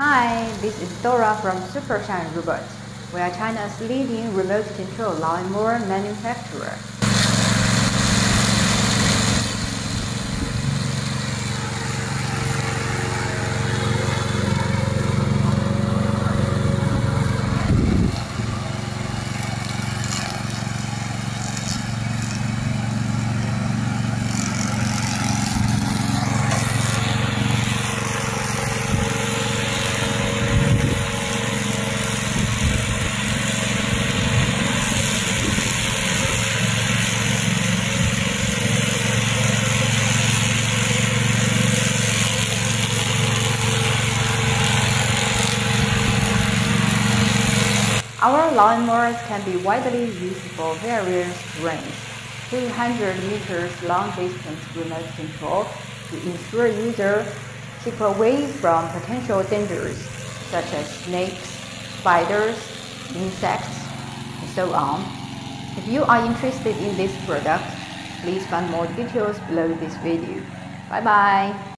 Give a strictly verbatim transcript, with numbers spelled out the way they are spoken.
Hi, this is Dora from Supershine Robot. We are China's leading remote control lawnmower manufacturer. Our lawnmowers can be widely used for various terrains. two hundred meters long distance remote control to ensure users keep away from potential dangers such as snakes, spiders, insects, and so on. If you are interested in this product, please find more details below this video. Bye bye!